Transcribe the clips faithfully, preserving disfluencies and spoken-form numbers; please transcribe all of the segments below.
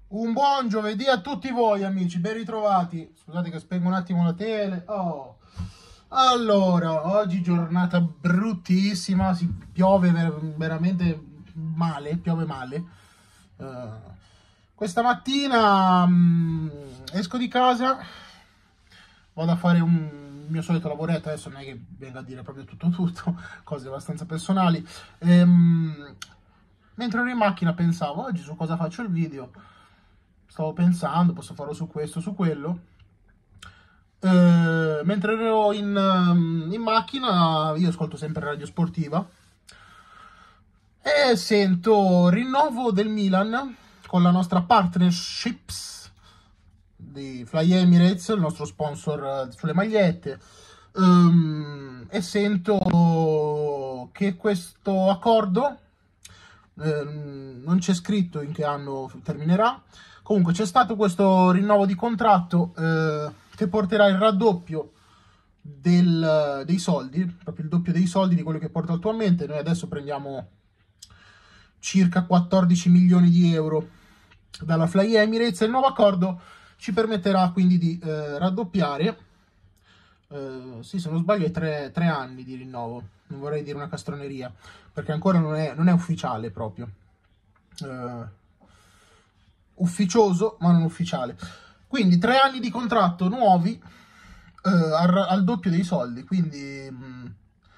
Un buon giovedì a tutti voi amici, ben ritrovati. Scusate che spengo un attimo la tele. Oh. Allora, oggi giornata bruttissima, si piove ver veramente male, piove male. Uh, questa mattina mh, esco di casa, vado a fare un mio solito lavoretto, adesso non è che venga a dire proprio tutto tutto, cose abbastanza personali. Ehm, mentre ero in macchina pensavo, oggi su cosa faccio il video. Stavo pensando, posso farlo su questo, su quello. Eh, mentre ero in, in macchina, io ascolto sempre Radio Sportiva e sento rinnovo del Milan con la nostra partnerships di Fly Emirates, il nostro sponsor sulle magliette. Um, e sento che questo accordo eh, non c'è scritto in che anno terminerà. Comunque c'è stato questo rinnovo di contratto eh, che porterà il raddoppio del, dei soldi, proprio il doppio dei soldi di quello che porta attualmente. Noi adesso prendiamo circa quattordici milioni di euro dalla Fly Emirates e il nuovo accordo ci permetterà quindi di eh, raddoppiare, eh, sì, se non sbaglio è tre, tre anni di rinnovo, non vorrei dire una castroneria, perché ancora non è, non è ufficiale proprio. Eh, ufficioso ma non ufficiale, quindi tre anni di contratto nuovi eh, al, al doppio dei soldi, quindi mh,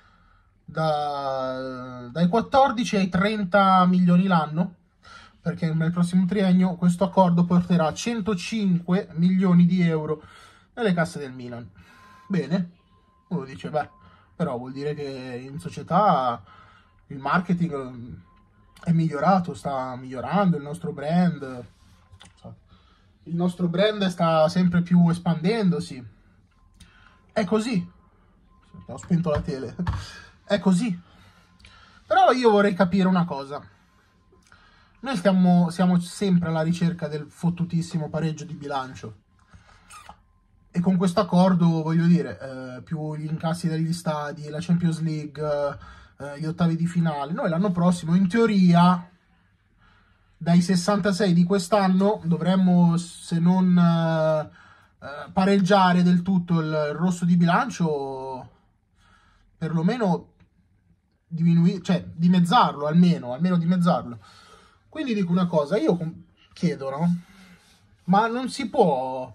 da, dai quattordici ai trenta milioni l'anno, perché nel prossimo triennio questo accordo porterà centocinque milioni di euro nelle casse del Milan. Bene, uno dice beh, però vuol dire che in società il marketing è migliorato, sta migliorando il nostro brand. Il nostro brand sta sempre più espandendosi. È così. Ho spento la tele. È così. Però io vorrei capire una cosa. Noi stiamo, siamo sempre alla ricerca del fottutissimo pareggio di bilancio. E con questo accordo, voglio dire, eh, più gli incassi degli stadi, la Champions League, eh, gli ottavi di finale, noi l'anno prossimo, in teoria, dai sessantasei di quest'anno dovremmo, se non eh, eh, pareggiare del tutto il rosso di bilancio, perlomeno diminuire, cioè dimezzarlo almeno, almeno dimezzarlo. Quindi dico una cosa, io chiedo, no? Ma non si può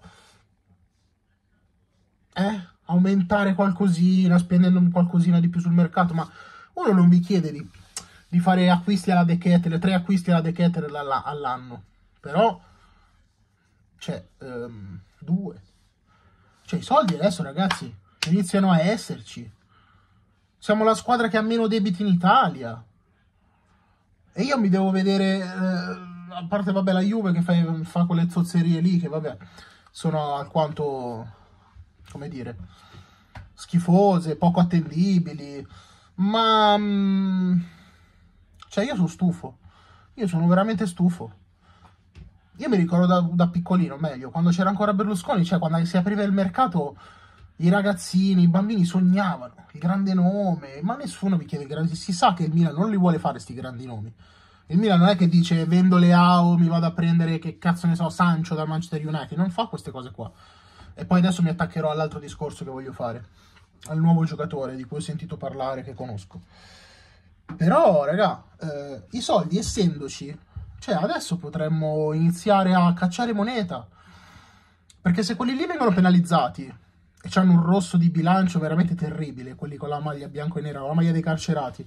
eh, aumentare qualcosina, spendendo qualcosina di più sul mercato, ma uno non vi chiede di... di fare acquisti alla De Ketelaere, tre acquisti alla De Ketelaere all'anno, però cioè um, due, cioè i soldi adesso ragazzi iniziano a esserci, siamo la squadra che ha meno debiti in Italia e io mi devo vedere, eh, a parte vabbè la Juve che fa, fa quelle zozzerie lì che vabbè sono alquanto, come dire, schifose, poco attendibili, ma mh, cioè io sono stufo, io sono veramente stufo. Io mi ricordo da, da piccolino, meglio, quando c'era ancora Berlusconi, cioè quando si apriva il mercato, i ragazzini, i bambini sognavano il grande nome, ma nessuno vi chiede il grande, si sa che il Milan non li vuole fare sti grandi nomi. Il Milan non è che dice vendo Leao, mi vado a prendere, che cazzo ne so, Sancho dal Manchester United, non fa queste cose qua. E poi adesso mi attaccherò all'altro discorso che voglio fare, al nuovo giocatore di cui ho sentito parlare, che conosco. Però, raga, eh, i soldi essendoci, cioè adesso potremmo iniziare a cacciare moneta. Perché se quelli lì vengono penalizzati e hanno un rosso di bilancio veramente terribile, quelli con la maglia bianco e nera, la maglia dei carcerati,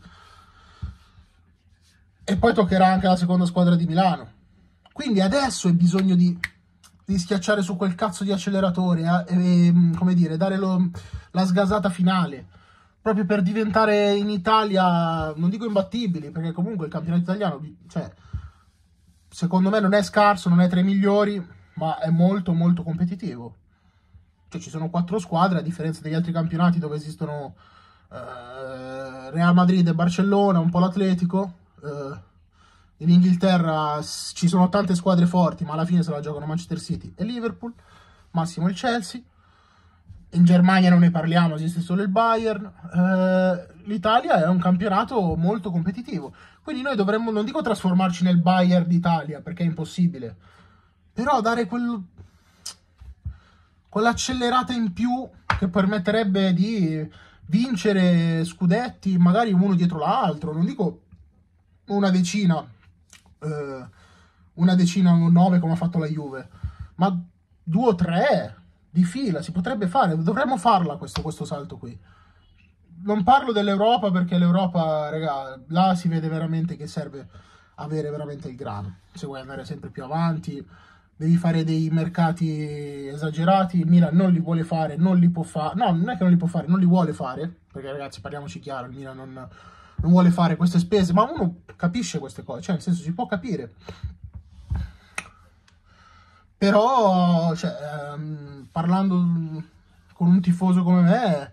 e poi toccherà anche la seconda squadra di Milano. Quindi adesso è bisogno di, di schiacciare su quel cazzo di acceleratore eh, e, come dire, dare lo, la sgasata finale. Proprio per diventare in Italia, non dico imbattibili, perché comunque il campionato italiano, cioè, secondo me non è scarso, non è tra i migliori, ma è molto molto competitivo. Cioè ci sono quattro squadre, a differenza degli altri campionati dove esistono eh, Real Madrid e Barcellona, un po' l'Atletico. Eh, in Inghilterra ci sono tante squadre forti, ma alla fine se la giocano Manchester City e Liverpool, massimo il Chelsea. In Germania non ne parliamo, esiste solo il Bayern. Eh, L'Italia è un campionato molto competitivo, quindi noi dovremmo, non dico trasformarci nel Bayern d'Italia, perché è impossibile, però dare quel, quell'accelerata in più che permetterebbe di vincere scudetti, magari uno dietro l'altro, non dico una decina, eh, una decina o nove come ha fatto la Juve, ma due o tre di fila si potrebbe fare, dovremmo farla questo, questo salto qui. Non parlo dell'Europa perché l'Europa, raga, là si vede veramente che serve avere veramente il grano. Se vuoi andare sempre più avanti, devi fare dei mercati esagerati. Il Milan non li vuole fare, non li può fare. No, non è che non li può fare, non li vuole fare. Perché ragazzi, parliamoci chiaro, il Milan non, non vuole fare queste spese, ma uno capisce queste cose, cioè nel senso si può capire. Però, cioè, ehm, parlando con un tifoso come me,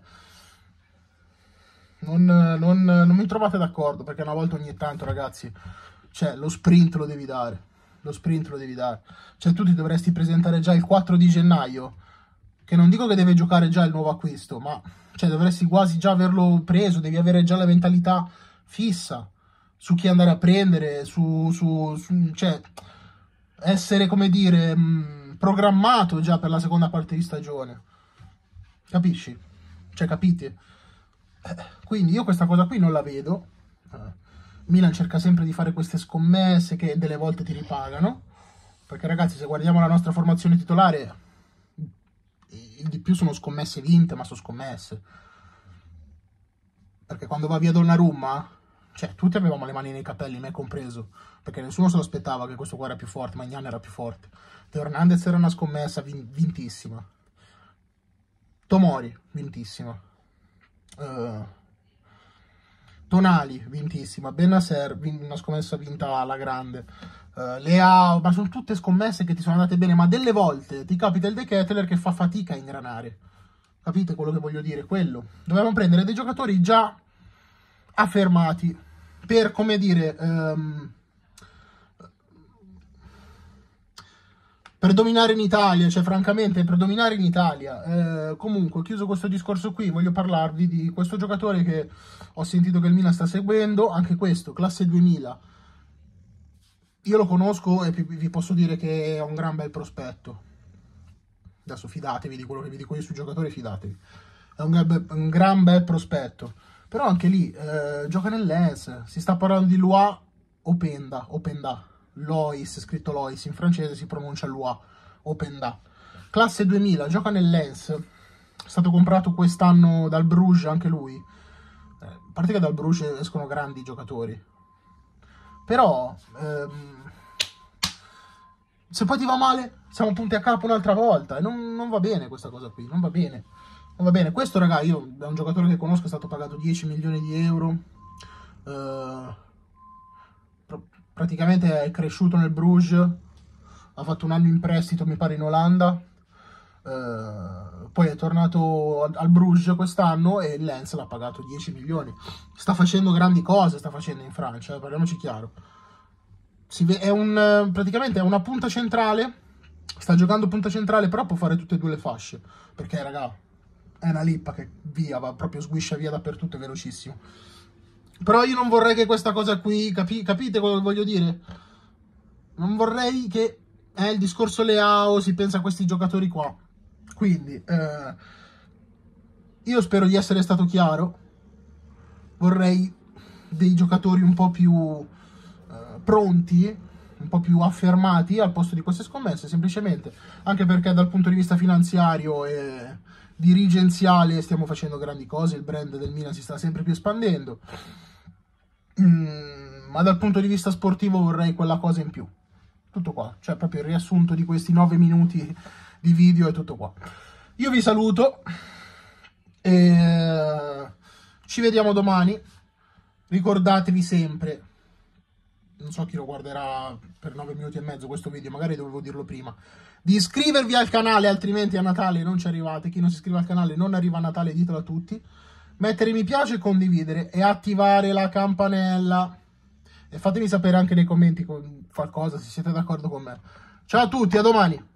non, non, non mi trovate d'accordo, perché una volta ogni tanto, ragazzi, cioè, lo sprint lo devi dare. Lo sprint lo devi dare. Cioè, tu ti dovresti presentare già il quattro di gennaio, che non dico che deve giocare già il nuovo acquisto, ma cioè, dovresti quasi già averlo preso, devi avere già la mentalità fissa su chi andare a prendere, su, su, su cioè, essere, come dire, mh, programmato già per la seconda parte di stagione. Capisci? Cioè, capite? Eh, quindi io questa cosa qui non la vedo. Eh, Milan cerca sempre di fare queste scommesse che delle volte ti ripagano. Perché, ragazzi, se guardiamo la nostra formazione titolare, il di più sono scommesse vinte, ma sono scommesse. Perché quando va via Donnarumma, cioè, tutti avevamo le mani nei capelli, me compreso, perché nessuno se lo aspettava che questo qua era più forte, Maignan era più forte. Teo Hernandez era una scommessa vin vintissima. Tomori, vintissima. Uh, Tonali, vintissima. Bennacer, una scommessa vinta alla grande. Uh, Leao, ma sono tutte scommesse che ti sono andate bene, ma delle volte ti capita il De Ketelaere che fa fatica a ingranare. Capite quello che voglio dire? Quello. Dovevamo prendere dei giocatori già affermati per, come dire, um, per dominare in Italia, cioè francamente per dominare in Italia. Eh, comunque, chiuso questo discorso qui, voglio parlarvi di questo giocatore che ho sentito che il Milan sta seguendo, anche questo, classe duemila. Io lo conosco e vi posso dire che è un gran bel prospetto. Adesso fidatevi di quello che vi dico io sui giocatori, fidatevi. È un, gran, un gran bel prospetto. Però anche lì, eh, gioca nel Lens, si sta parlando di Lois Openda, Openda. Lois, scritto Lois, in francese si pronuncia Lois, Openda. Classe duemila, gioca nel Lens, è stato comprato quest'anno dal Bruges anche lui. Eh, a parte che dal Bruges escono grandi giocatori. Però, ehm, se poi ti va male, siamo punti a capo un'altra volta. E non, non va bene questa cosa qui, non va bene. Non va bene. Questo, raga, io è un giocatore che conosco, è stato pagato dieci milioni di euro. Eh... Praticamente è cresciuto nel Bruges, ha fatto un anno in prestito, mi pare, in Olanda, eh, poi è tornato al, al Bruges quest'anno e il Lens l'ha pagato dieci milioni. Sta facendo grandi cose, sta facendo in Francia, eh, parliamoci chiaro. Si è un, praticamente è una punta centrale, sta giocando punta centrale, però può fare tutte e due le fasce, perché, raga, è una lippa che via, va proprio sguiscia via dappertutto, è velocissimo. Però io non vorrei che questa cosa qui, capi, capite cosa voglio dire? Non vorrei che è eh, il discorso Leao, si pensa a questi giocatori qua. Quindi, eh, io spero di essere stato chiaro. Vorrei dei giocatori un po' più eh, pronti, un po' più affermati al posto di queste scommesse, semplicemente. Anche perché dal punto di vista finanziario e dirigenziale stiamo facendo grandi cose, il brand del Milan si sta sempre più espandendo. Mm, ma dal punto di vista sportivo vorrei quella cosa in più. Tutto qua, cioè proprio il riassunto di questi nove minuti di video è tutto qua. Io vi saluto e ci vediamo domani. Ricordatevi sempre, non so chi lo guarderà per nove minuti e mezzo questo video, magari dovevo dirlo prima, di iscrivervi al canale, altrimenti a Natale non ci arrivate. Chi non si iscrive al canale non arriva a Natale, ditelo a tutti. Mettere mi piace, condividere e attivare la campanella. E fatemi sapere anche nei commenti qualcosa se siete d'accordo con me. Ciao a tutti, a domani!